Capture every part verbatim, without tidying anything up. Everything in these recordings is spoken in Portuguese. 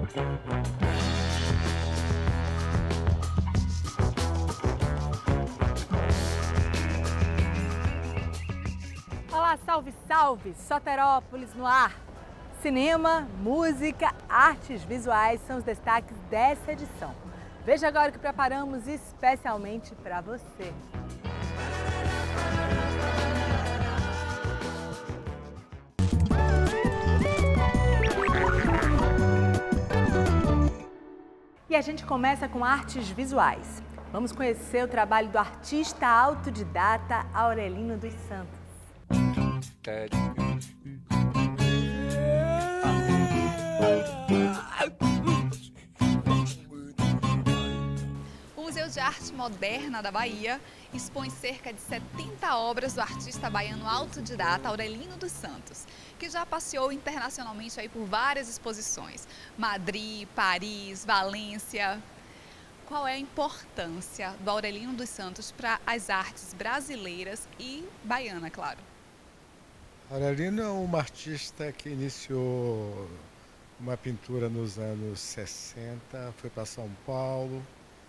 Olá, salve, salve! Soterópolis no ar! Cinema, música, artes visuais são os destaques dessa edição. Veja agora o que preparamos especialmente para você. E a gente começa com artes visuais. Vamos conhecer o trabalho do artista autodidata Aurelino dos Santos. O Museu de Arte Moderna da Bahia expõe cerca de setenta obras do artista baiano autodidata Aurelino dos Santos, que já passeou internacionalmente aí por várias exposições, Madrid, Paris, Valência. Qual é a importância do Aurelino dos Santos para as artes brasileiras e baiana, claro? Aurelino é uma artista que iniciou uma pintura nos anos sessenta, foi para São Paulo,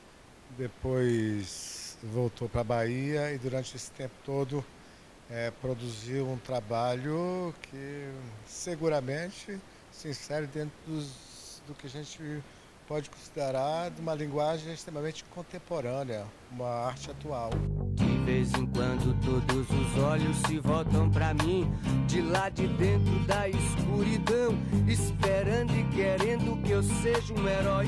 depois voltou para a Bahia e durante esse tempo todo é, produziu um trabalho que seguramente se insere dentro dos, do que a gente pode considerar de uma linguagem extremamente contemporânea, uma arte atual. De vez em quando todos os olhos se voltam pra mim, de lá de dentro da escuridão, esperando e querendo que eu seja um herói.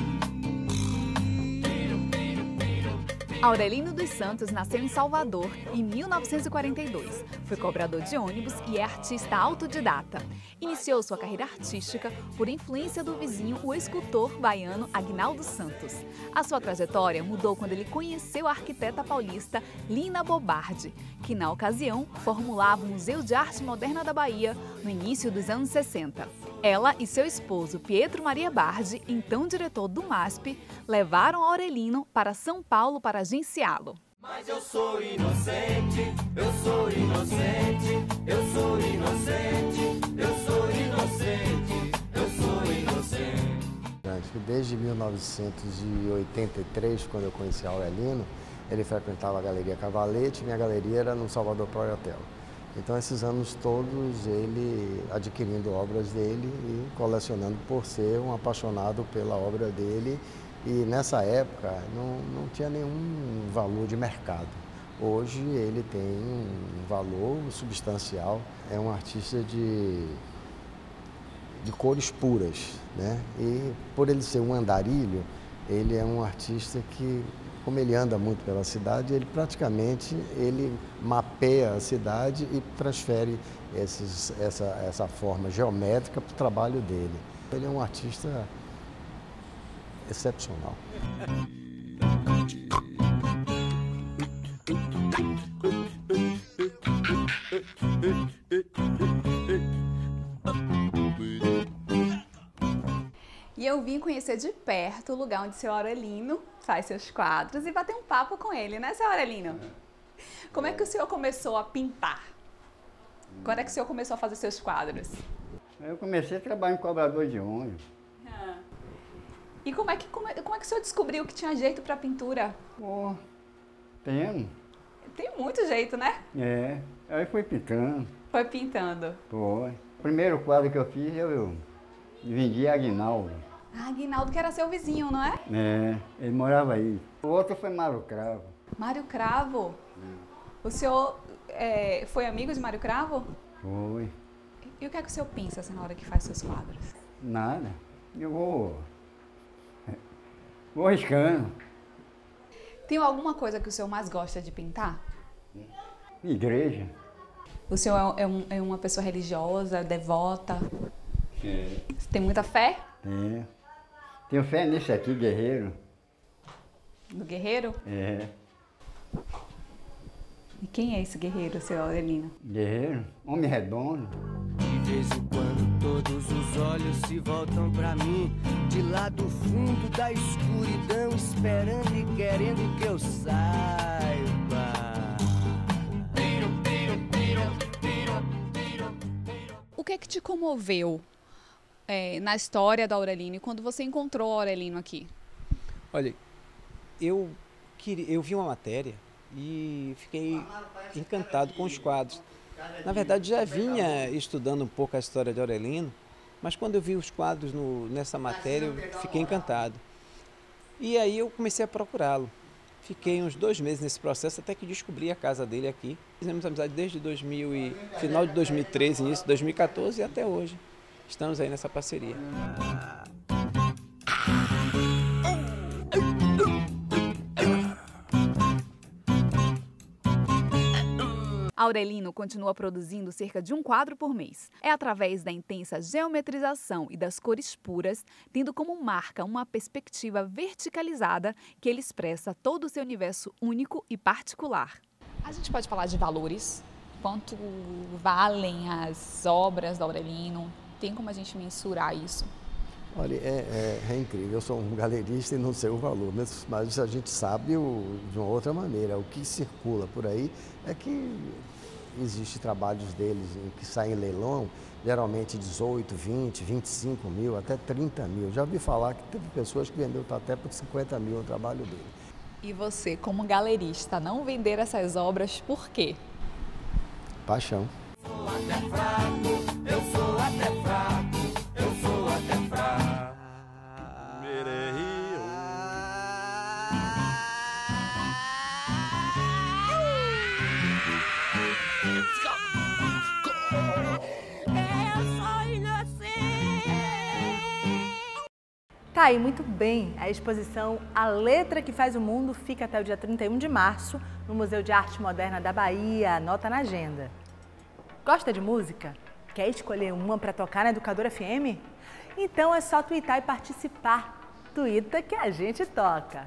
Aurelino dos Santos nasceu em Salvador em mil novecentos e quarenta e dois. Foi cobrador de ônibus e é artista autodidata. Iniciou sua carreira artística por influência do vizinho, o escultor baiano Aguinaldo Santos. A sua trajetória mudou quando ele conheceu a arquiteta paulista Lina Bobardi, que na ocasião formulava o Museu de Arte Moderna da Bahia no início dos anos sessenta. Ela e seu esposo Pietro Maria Bardi, então diretor do MASP, levaram Aurelino para São Paulo para agenciá-lo. Mas eu sou inocente, eu sou inocente, eu sou inocente, eu sou inocente, eu sou inocente. Desde mil novecentos e oitenta e três, quando eu conheci Aurelino, ele frequentava a Galeria Cavalete, minha galeria era no Salvador Pro Hotel. Então, esses anos todos, ele adquirindo obras dele e colecionando por ser um apaixonado pela obra dele. E nessa época não, não tinha nenhum valor de mercado. Hoje ele tem um valor substancial. É um artista de, de cores puras, né? E por ele ser um andarilho, ele é um artista que, como ele anda muito pela cidade, ele praticamente ele mapeia a cidade e transfere esses, essa, essa forma geométrica para o trabalho dele. Ele é um artista excepcional. E eu vim conhecer de perto o lugar onde seu Aurelino faz seus quadros e bater um papo com ele, né, seu Aurelino? Como é que o senhor começou a pintar? Quando é que o senhor começou a fazer seus quadros? Eu comecei a trabalhar em cobrador de ônibus. Ah. E como é, que, como, é, como é que o senhor descobriu que tinha jeito para pintura? Pô, tem. Tem muito jeito, né? É, aí fui pintando. Foi pintando. Foi. O primeiro quadro que eu fiz, eu, eu vendi a Aguinaldo. Ah, Aguinaldo, que era seu vizinho, não é? É, ele morava aí. O outro foi Mário Cravo. Mário Cravo? Hum. O senhor é, foi amigo de Mário Cravo? Foi. E o que é que o senhor pensa assim, na hora que faz seus quadros? Nada. Eu vou... Vou riscando. Tem alguma coisa que o senhor mais gosta de pintar? Igreja. O senhor é, um, é uma pessoa religiosa, devota? É. Você tem muita fé? É. Tenho fé nesse aqui, guerreiro. Do guerreiro? É. E quem é esse guerreiro, seu Aurelino? Guerreiro? Homem redondo. De vez em quando todos os olhos se voltam pra mim, de lá do fundo da escuridão, esperando e querendo que eu saiba. O que é que te comoveu é, na história do Aurelino e quando você encontrou o Aurelino aqui? Olha, eu, queria, eu vi uma matéria e fiquei encantado com os quadros. Na verdade, já vinha estudando um pouco a história de Aurelino, mas quando eu vi os quadros no, nessa matéria, eu fiquei encantado. E aí eu comecei a procurá-lo. Fiquei uns dois meses nesse processo até que descobri a casa dele aqui. Fizemos amizade desde dois mil e, final de dois mil e treze, início de dois mil e quatorze e até hoje. Estamos aí nessa parceria. Aurelino continua produzindo cerca de um quadro por mês. É através da intensa geometrização e das cores puras, tendo como marca uma perspectiva verticalizada, que ele expressa todo o seu universo único e particular. A gente pode falar de valores? Quanto valem as obras do Aurelino? Tem como a gente mensurar isso? Olha, é, é, é incrível. Eu sou um galerista e não sei o valor, mas, mas a gente sabe o, de uma outra maneira. O que circula por aí é que existem trabalhos deles que saem em leilão, geralmente dezoito, vinte, vinte e cinco mil, até trinta mil. Já ouvi falar que teve pessoas que vendeu até por cinquenta mil o trabalho dele. E você, como galerista, não vender essas obras por quê? Paixão. Eu sou até fraco, eu sou até fraco. Eu sou até fraco. Tá aí, muito bem. A exposição A Letra que Faz o Mundo fica até o dia trinta e um de março no Museu de Arte Moderna da Bahia. Anota na agenda. Gosta de música? Quer escolher uma para tocar na Educadora F M? Então é só twittar e participar. Tuita que a gente toca.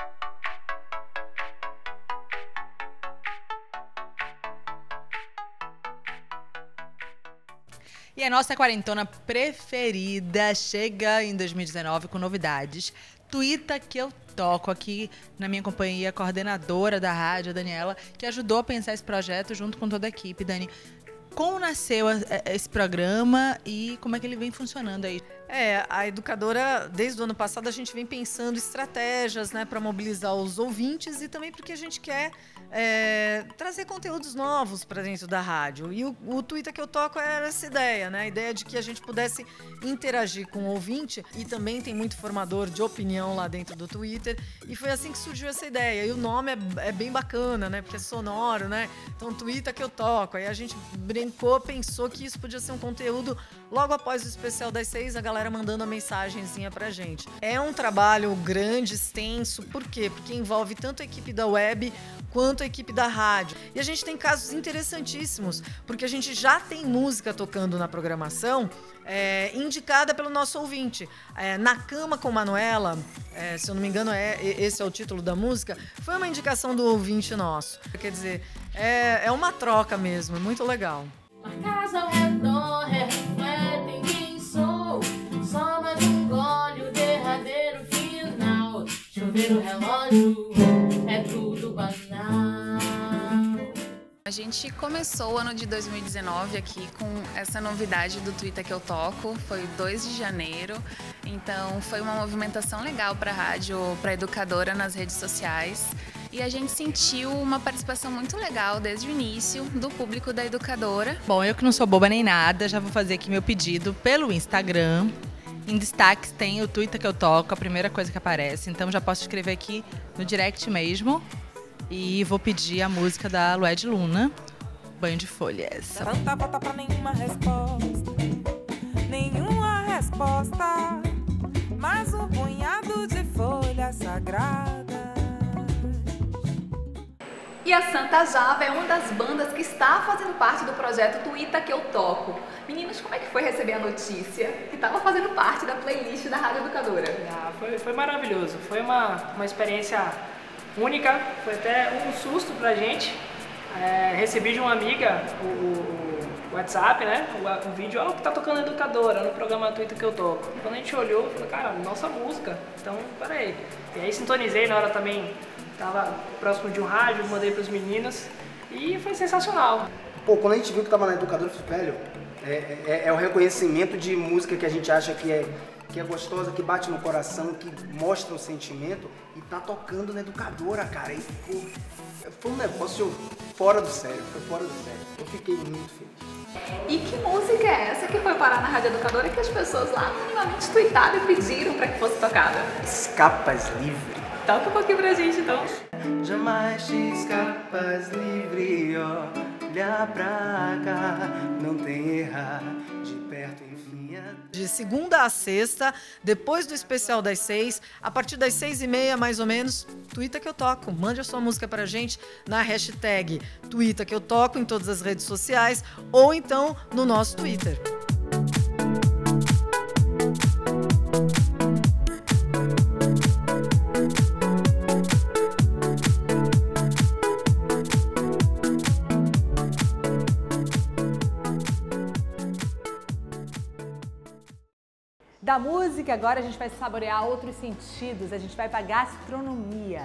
E a nossa quarentona preferida chega em dois mil e dezenove com novidades. Tuita que eu toco aqui na minha companhia, coordenadora da rádio, a Daniela, que ajudou a pensar esse projeto junto com toda a equipe. Dani, como nasceu esse programa e como é que ele vem funcionando aí? É, a Educadora, desde o ano passado, a gente vem pensando estratégias, né, para mobilizar os ouvintes e também porque a gente quer é, trazer conteúdos novos para dentro da rádio. E o, o Twitter que eu toco era essa ideia, né? A ideia de que a gente pudesse interagir com o ouvinte, e também tem muito formador de opinião lá dentro do Twitter, e foi assim que surgiu essa ideia. E o nome é, é bem bacana, né? Porque é sonoro, né? Então, Twitter que eu toco. Aí a gente brincou, pensou que isso podia ser um conteúdo logo após o especial das seis, a galera mandando a mensagenzinha pra gente. É um trabalho grande, extenso, por quê? Porque envolve tanto a equipe da web quanto a equipe da rádio. E a gente tem casos interessantíssimos, porque a gente já tem música tocando na programação é, indicada pelo nosso ouvinte. É, Na Cama com Manuela, é, se eu não me engano, é, esse é o título da música, foi uma indicação do ouvinte nosso. Quer dizer, é, é uma troca mesmo, é muito legal. A casa ao redor é refletem quem sou. Só mais um gole, o derradeiro final. Chover o relógio, é tudo banal. A gente começou o ano de dois mil e dezenove aqui com essa novidade do Twitter que eu toco, foi dois de janeiro, então foi uma movimentação legal para a rádio, para a Educadora nas redes sociais. E a gente sentiu uma participação muito legal desde o início do público da Educadora. Bom, eu que não sou boba nem nada, já vou fazer aqui meu pedido pelo Instagram. Em destaques tem o Twitter que eu toco, a primeira coisa que aparece. Então já posso escrever aqui no direct mesmo. E vou pedir a música da Lued Luna, Banho de Folhas. Tanta volta pra nenhuma resposta, nenhuma resposta, mas um punhado de folhas sagradas. E a Santa Java é uma das bandas que está fazendo parte do projeto Twitter que eu toco. Meninos, como é que foi receber a notícia que estava fazendo parte da playlist da Rádio Educadora? Ah, foi, foi maravilhoso, foi uma, uma experiência única, foi até um susto pra gente. É, recebi de uma amiga o, o, o WhatsApp, né, o, o vídeo, ó, que tá tocando Educadora no programa Twitter que eu toco. Quando a gente olhou, eu falei, cara, nossa música, então peraí. E aí sintonizei, na hora também tava próximo de um rádio, mandei pros meninos e foi sensacional. Pô, quando a gente viu que tava na Educadora, eu falei, velho, É, é, é o reconhecimento de música que a gente acha que é, que é gostosa, que bate no coração, que mostra o sentimento e tá tocando na Educadora, cara. E, pô, foi um negócio fora do sério, foi fora do sério. Eu fiquei muito feliz. E que música é essa que foi parar na Rádio Educadora que as pessoas lá minimamente tuitaram e pediram para que fosse tocada? Escapas Livre. Toca um pouquinho pra gente, então. Jamais te escapas livre, olha pra cá, não tem errar, de perto enfim. De segunda a sexta, depois do especial das seis, a partir das seis e meia, mais ou menos, Tuita que eu toco. Mande a sua música pra gente na hashtag Tuita que eu toco em todas as redes sociais ou então no nosso Twitter. Da música, agora a gente vai saborear outros sentidos, a gente vai para gastronomia.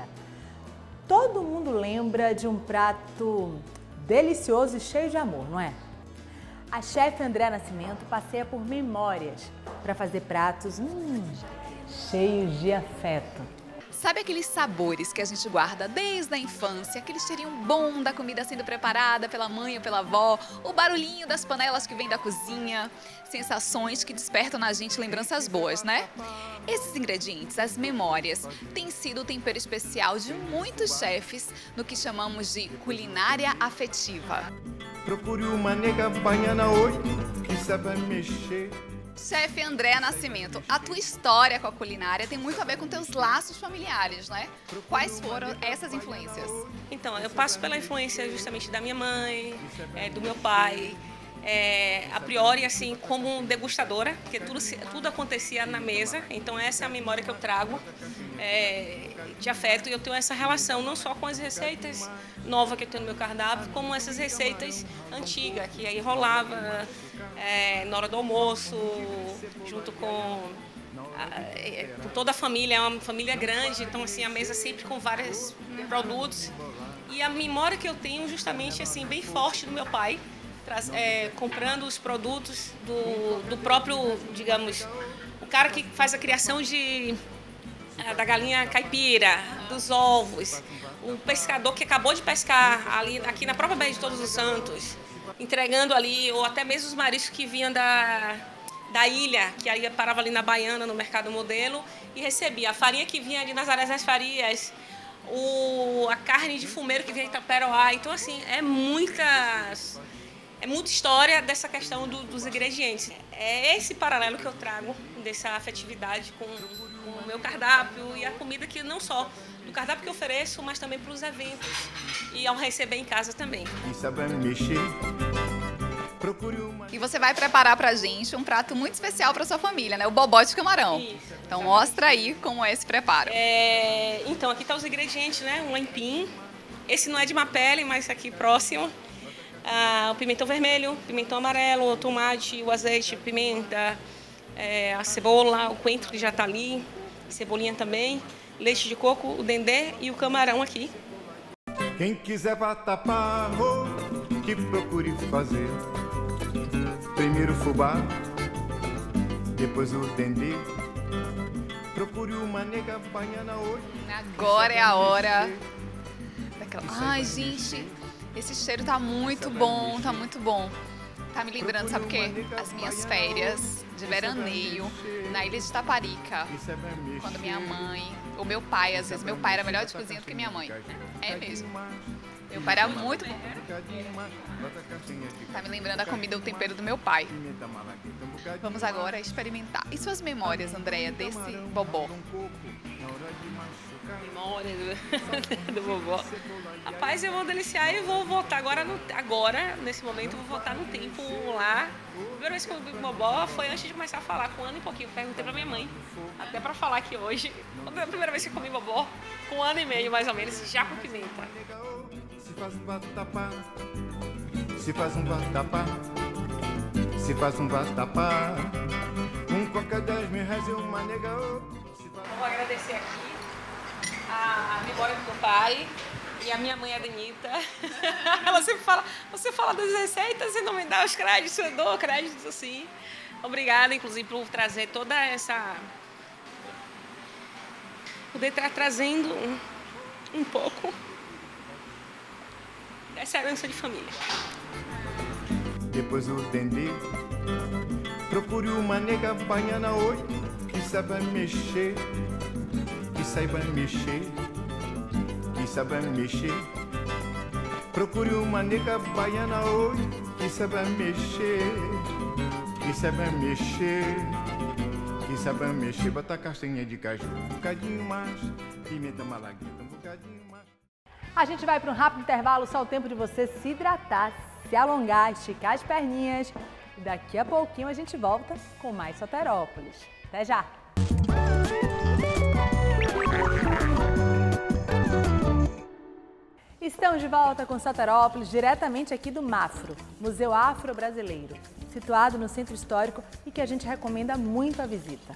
Todo mundo lembra de um prato delicioso e cheio de amor, não é? A chefe Andréa Nascimento passeia por memórias para fazer pratos hum, cheios de afeto. Sabe aqueles sabores que a gente guarda desde a infância, aquele cheirinho bom da comida sendo preparada pela mãe ou pela avó, o barulhinho das panelas que vem da cozinha, sensações que despertam na gente lembranças boas, né? Esses ingredientes, as memórias, têm sido o tempero especial de muitos chefes no que chamamos de culinária afetiva. Procure uma nega baiana hoje que sabe mexer. Chefe Andréa Nascimento, a tua história com a culinária tem muito a ver com teus laços familiares, né? Quais foram essas influências? Então, eu passo pela influência justamente da minha mãe, é, do meu pai, é, a priori, assim, como degustadora, porque tudo, tudo acontecia na mesa, então essa é a memória que eu trago é, de afeto, e eu tenho essa relação não só com as receitas novas que eu tenho no meu cardápio, como essas receitas antigas, que aí rolava é, na hora do almoço, junto com, a, é, com toda a família, é uma família grande, então assim, a mesa sempre com vários produtos, e a memória que eu tenho justamente assim, bem forte do meu pai, É, comprando os produtos do, do próprio, digamos, o cara que faz a criação de, da galinha caipira, dos ovos, o pescador que acabou de pescar ali, aqui na própria Baía de Todos os Santos, entregando ali, ou até mesmo os mariscos que vinham da, da ilha, que aí parava ali na Baiana, no Mercado Modelo, e recebia a farinha que vinha de Nazaré das Farias, o, a carne de fumeiro que vinha de Itaperoá. Então, assim, é muitas... É muita história dessa questão do, dos ingredientes. É esse paralelo que eu trago dessa afetividade com, com o meu cardápio e a comida que não só do cardápio que eu ofereço, mas também para os eventos e ao receber em casa também. E você vai preparar pra gente um prato muito especial para sua família, né? O bobó de camarão. Isso. Então mostra aí como é esse preparo. É, então aqui tá os ingredientes, né? Um aipim. Esse não é de Mapele, mas aqui próximo. Ah, o pimentão vermelho, pimentão amarelo, o tomate, o azeite, pimenta, é, a cebola, o coentro que já está ali, cebolinha também, leite de coco, o dendê e o camarão aqui. Quem quiser vatapá, oh, que procure fazer. Primeiro o fubá, depois o dendê. Procure uma nega baiana hoje. Agora é a hora daquela... Ai, gente... Esse cheiro tá muito bom, tá muito bom. Tá me lembrando, sabe o quê? As minhas férias de veraneio na ilha de Taparica. Quando minha mãe, ou meu pai, às vezes meu pai era melhor de cozinha do que minha mãe. É mesmo. Meu pai era muito bom. Tá me lembrando a comida, o tempero do meu pai. Vamos agora experimentar. E suas memórias, Andréa, desse bobó? Memória do, do vovó. Rapaz, eu vou deliciar e vou voltar agora, no, agora, nesse momento, vou voltar no tempo lá. A primeira vez que eu comi bobó foi antes de começar a falar, com um ano e pouquinho. Eu perguntei pra minha mãe, até pra falar aqui hoje. Foi a primeira vez que eu comi bobó, com um ano e meio, mais ou menos, já com pimenta. Se faz um vatapá, se faz um vatapá, se faz um vatapá, um coca dez mil reais e uma nega. Vou agradecer aqui a, a memória do meu pai, E a minha mãe, a Denita, ela sempre fala, você fala das receitas e não me dá os créditos, eu dou créditos assim. Obrigada, inclusive, por trazer toda essa... Poder estar trazendo um, um pouco dessa herança de família. Depois o dendê, procure uma nega baiana hoje, que saiba mexer, que saiba mexer, que saiba mexer. Procure uma nega baiana hoje, que saiba mexer, que saiba mexer, que saiba mexer. Bota castanha de caju, um bocadinho mais, pimenta malagueta, um bocadinho mais. A gente vai para um rápido intervalo, só o tempo de você se hidratar, se alongar, esticar as perninhas. E daqui a pouquinho a gente volta com mais Soterópolis. Até já! Estamos de volta com Soterópolis, diretamente aqui do MAFRO, Museu Afro-Brasileiro, situado no Centro Histórico e que a gente recomenda muito a visita.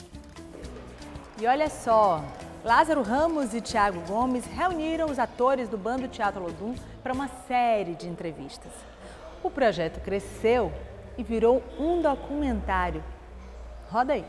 E olha só, Lázaro Ramos e Thiago Gomes reuniram os atores do Bando Teatro Olodum para uma série de entrevistas. O projeto cresceu e virou um documentário. Roda aí.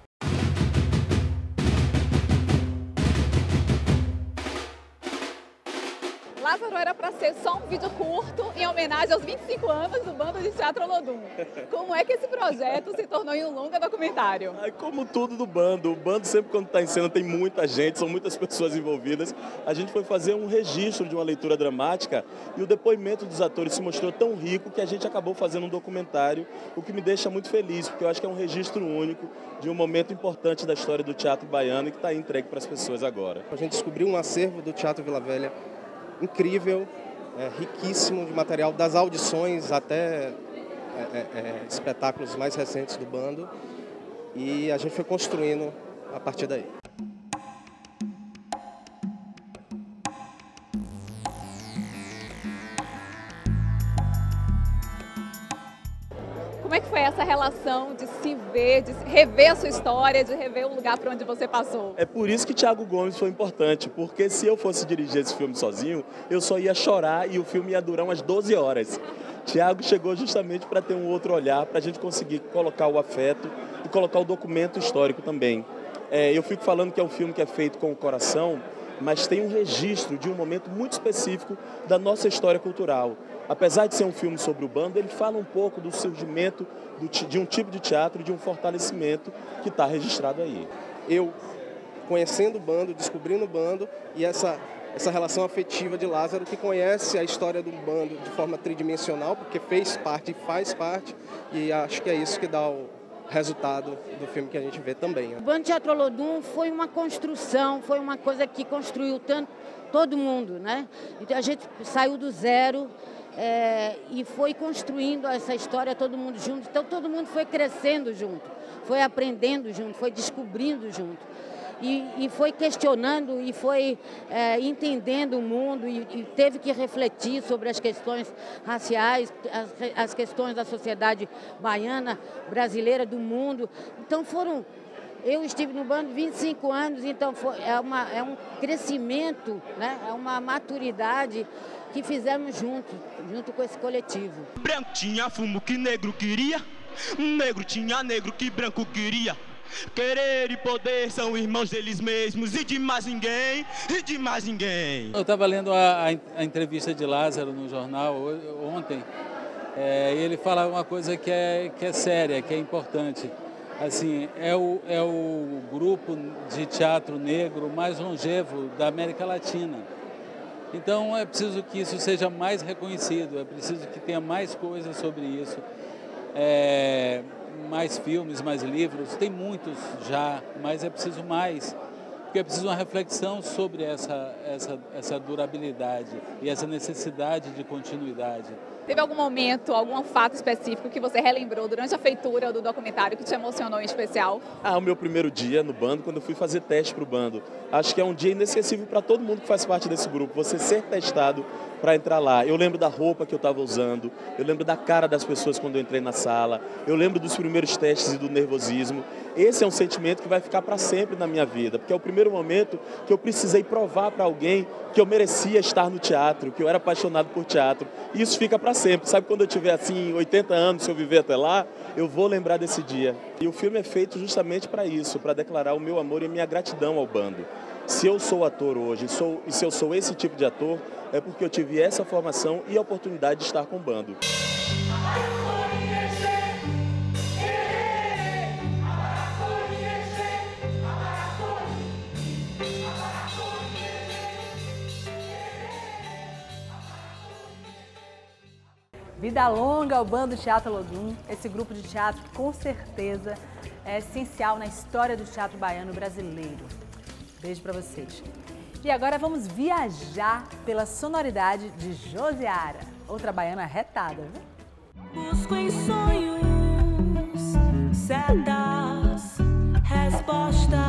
Lázaro era para ser só um vídeo curto em homenagem aos vinte e cinco anos do Bando de Teatro Olodum. Como é que esse projeto se tornou em um longa documentário? É como tudo do bando. O bando sempre quando está em cena tem muita gente, são muitas pessoas envolvidas. A gente foi fazer um registro de uma leitura dramática e o depoimento dos atores se mostrou tão rico que a gente acabou fazendo um documentário, o que me deixa muito feliz, porque eu acho que é um registro único de um momento importante da história do teatro baiano e que está entregue para as pessoas agora. A gente descobriu um acervo do Teatro Vila Velha incrível, é, riquíssimo de material, das audições até é, é, espetáculos mais recentes do bando, e a gente foi construindo a partir daí. Como é que foi essa relação de se ver, de rever a sua história, de rever o lugar para onde você passou? É por isso que Thiago Gomes foi importante, porque se eu fosse dirigir esse filme sozinho, eu só ia chorar e o filme ia durar umas doze horas. Thiago chegou justamente para ter um outro olhar, para a gente conseguir colocar o afeto e colocar o documento histórico também. É, eu fico falando que é um filme que é feito com o coração, mas tem um registro de um momento muito específico da nossa história cultural. Apesar de ser um filme sobre o bando, ele fala um pouco do surgimento do, de um tipo de teatro, de um fortalecimento que está registrado aí. Eu, conhecendo o bando, descobrindo o bando e essa, essa relação afetiva de Lázaro, que conhece a história do bando de forma tridimensional, porque fez parte e faz parte, e acho que é isso que dá o resultado do filme que a gente vê também. O Bando Teatro Olodum foi uma construção, foi uma coisa que construiu tanto, todo mundo, né? Então a gente saiu do zero, É, e foi construindo essa história todo mundo junto. Então todo mundo foi crescendo junto, foi aprendendo junto, foi descobrindo junto. E, e foi questionando e foi é, entendendo o mundo e, e teve que refletir sobre as questões raciais, as, as questões da sociedade baiana, brasileira, do mundo. Então foram... Eu estive no bando vinte e cinco anos, então foi, é, uma, é um crescimento, né? É uma maturidade que fizemos junto, junto com esse coletivo. Branco tinha fumo que negro queria, negro tinha negro que branco queria. Querer e poder são irmãos deles mesmos e de mais ninguém, e de mais ninguém. Eu estava lendo a, a entrevista de Lázaro no jornal ontem, é, e ele fala uma coisa que é, que é séria, que é importante. Assim, é o, é o grupo de teatro negro mais longevo da América Latina. Então é preciso que isso seja mais reconhecido, é preciso que tenha mais coisas sobre isso, é, mais filmes, mais livros, tem muitos já, mas é preciso mais, porque é preciso uma reflexão sobre essa, essa, essa durabilidade e essa necessidade de continuidade. Teve algum momento, algum fato específico que você relembrou durante a feitura do documentário que te emocionou em especial? Ah, o meu primeiro dia no bando, quando eu fui fazer teste para o bando. Acho que é um dia inesquecível para todo mundo que faz parte desse grupo, você ser testado para entrar lá. Eu lembro da roupa que eu estava usando, eu lembro da cara das pessoas quando eu entrei na sala, eu lembro dos primeiros testes e do nervosismo. Esse é um sentimento que vai ficar para sempre na minha vida, porque é o primeiro momento que eu precisei provar para alguém que eu merecia estar no teatro, que eu era apaixonado por teatro. E isso fica para sempre. Sabe, quando eu tiver assim oitenta anos, se eu viver até lá, eu vou lembrar desse dia. E o filme é feito justamente para isso, para declarar o meu amor e a minha gratidão ao bando. Se eu sou ator hoje, sou, e se eu sou esse tipo de ator, é porque eu tive essa formação e a oportunidade de estar com o bando. Vida longa ao Bando Teatro Olodum, esse grupo de teatro que com certeza é essencial na história do teatro baiano brasileiro. Beijo pra vocês. E agora vamos viajar pela sonoridade de Josiara, outra baiana retada, viu? Busco em sonhos certas respostas.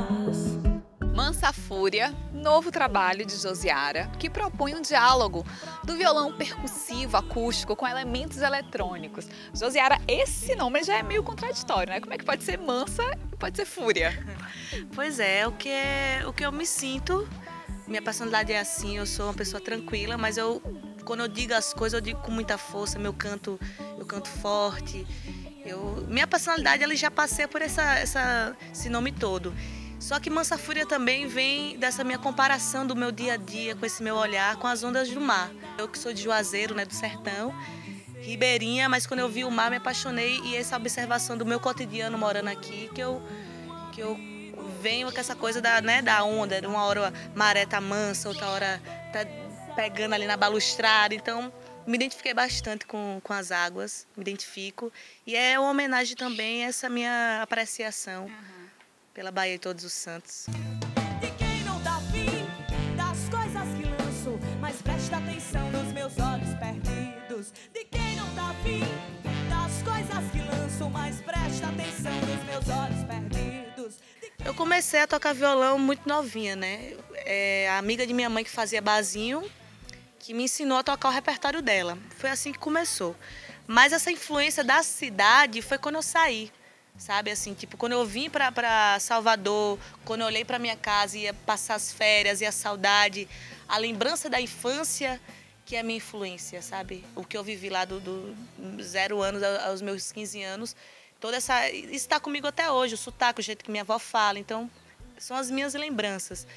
Mansa Fúria, novo trabalho de Josiara, que propõe um diálogo do violão percussivo, acústico, com elementos eletrônicos. Josiara, esse nome já é meio contraditório, né? Como é que pode ser mansa e pode ser fúria? Pois é, o que, é, o que eu me sinto, minha personalidade é assim, eu sou uma pessoa tranquila, mas eu, quando eu digo as coisas, eu digo com muita força, meu canto, eu canto forte. Eu, minha personalidade, ela já passei por essa, essa, esse nome todo. Só que Mansa Fúria também vem dessa minha comparação do meu dia a dia, com esse meu olhar, com as ondas do mar. Eu que sou de Juazeiro, né, do sertão, ribeirinha, mas quando eu vi o mar me apaixonei, e essa observação do meu cotidiano morando aqui, que eu, que eu venho com essa coisa da, né, da onda, uma hora a maré tá mansa, outra hora tá pegando ali na balustrada, então me identifiquei bastante com, com as águas, me identifico, e é uma homenagem também a essa minha apreciação. Uhum. Pela Bahia e Todos os Santos. De quem não dá fim das coisas que lanço, mas presta atenção nos meus olhos perdidos. De quem não dá fim das coisas que lanço, mas presta atenção nos meus olhos perdidos. Eu comecei a tocar violão muito novinha, né? É, a amiga de minha mãe que fazia barzinho, que me ensinou a tocar o repertório dela. Foi assim que começou. Mas essa influência da cidade foi quando eu saí. Sabe, assim, tipo, quando eu vim para para Salvador, quando eu olhei para minha casa e ia passar as férias e a saudade, a lembrança da infância, que é a minha influência, sabe? O que eu vivi lá do, do zero anos aos meus quinze anos, toda essa, isso está comigo até hoje, o sotaque, o jeito que minha avó fala, então são as minhas lembranças.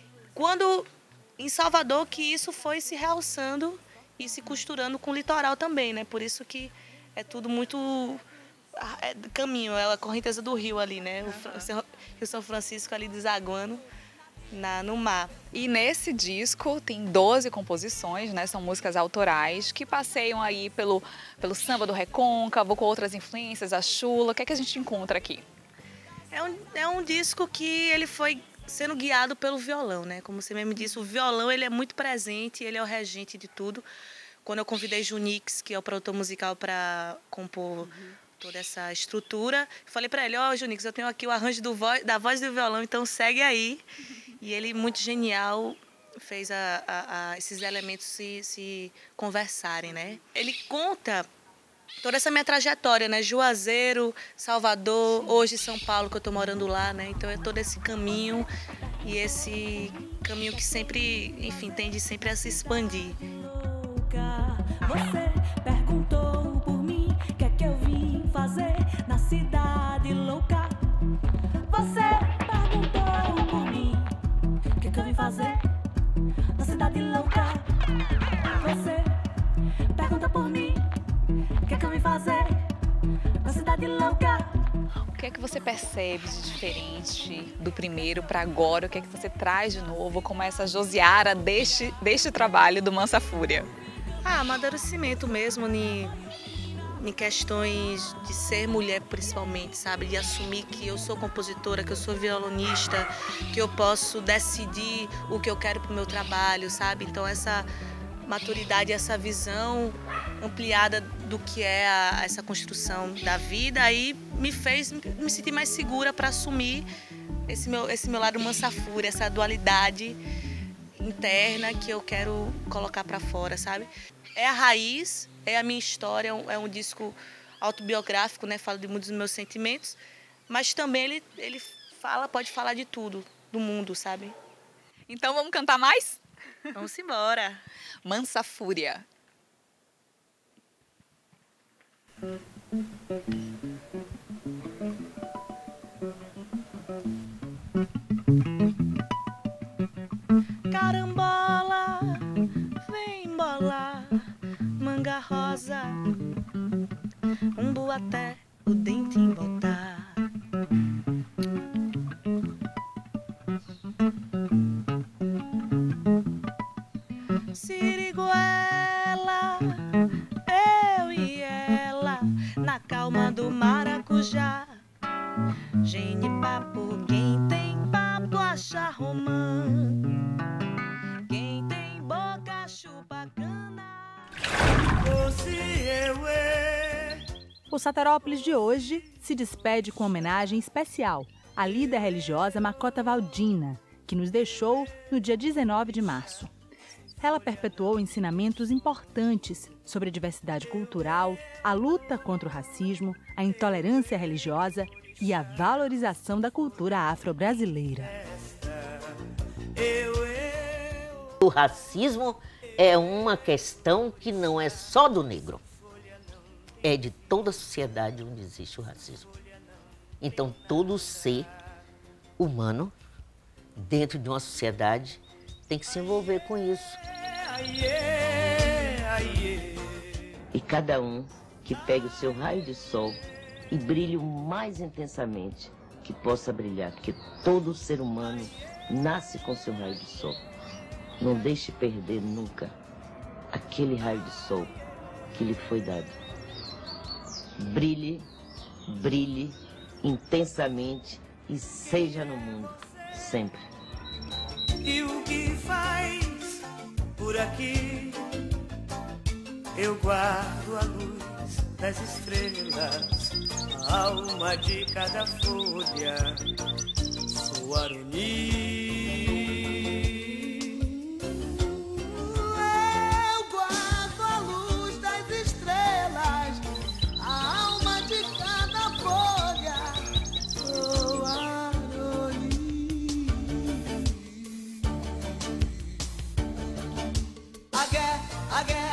Quando em Salvador que isso foi se realçando e se costurando com o litoral também, né? Por isso que é tudo muito é caminho, é a correnteza do rio ali, né? O Rio São Francisco ali desaguando na, no mar. E nesse disco tem doze composições, né? São músicas autorais que passeiam aí pelo, pelo samba do Recôncavo, com outras influências, a chula. O que é que a gente encontra aqui? É um, é um disco que ele foi sendo guiado pelo violão, né? Como você mesmo disse, o violão ele é muito presente, ele é o regente de tudo. Quando eu convidei Junix, que é o produtor musical, para compor uhum. toda essa estrutura, falei para ele, ó, oh, Junix, eu tenho aqui o arranjo do vo da voz do violão, então segue aí. E ele, muito genial, fez a, a, a esses elementos se, se conversarem, né? Ele conta toda essa minha trajetória, né? Juazeiro, Salvador, hoje São Paulo, que eu estou morando lá, né? Então é todo esse caminho e esse caminho que sempre, enfim, tende sempre a se expandir. Você perguntou por mim o que é que eu vim fazer na cidade louca. Você perguntou por mim o que é que eu vim fazer na cidade louca. Você pergunta por mim o que é que eu vim fazer na cidade louca. O que é que você percebe de diferente do primeiro para agora? O que é que você traz de novo como essa Josiara deste, deste trabalho do Mansa Fúria? Ah, amadurecimento mesmo em, em questões de ser mulher principalmente, sabe? De assumir que eu sou compositora, que eu sou violonista, que eu posso decidir o que eu quero pro meu trabalho, sabe? Então essa maturidade, essa visão ampliada do que é a, essa construção da vida, aí me fez me sentir mais segura para assumir esse meu, esse meu lado mansafúria, essa dualidade interna que eu quero colocar para fora, sabe? É a raiz, é a minha história, é um, é um disco autobiográfico, né? Fala de muitos dos meus sentimentos, mas também ele, ele fala, pode falar de tudo, do mundo, sabe? Então vamos cantar mais? Vamos embora. Mansafúria. Carambola, vem bolar, manga rosa, umbu até o dente embotar. Siriguela, eu e ela, na calma do maracujá. Genipapo, quem tem papo acha romã. Quem tem boca chupa cana. O Satarópolis de hoje se despede com homenagem especial à líder religiosa Makota Valdina, que nos deixou no dia dezenove de março. Ela perpetuou ensinamentos importantes sobre a diversidade cultural, a luta contra o racismo, a intolerância religiosa e a valorização da cultura afro-brasileira. O racismo é uma questão que não é só do negro. É de toda a sociedade onde existe o racismo. Então, todo ser humano, dentro de uma sociedade, tem que se envolver com isso. E cada um que pegue o seu raio de sol e brilhe o mais intensamente que possa brilhar, porque todo ser humano nasce com seu raio de sol. Não deixe perder nunca aquele raio de sol que lhe foi dado. Brilhe, brilhe intensamente e seja no mundo sempre. E o que faz por aqui? Eu guardo a luz das estrelas, a alma de cada folha, sou Aroni. Eu guardo a luz das estrelas, a alma de cada folha, sou Aroni. A guerra, a guerra.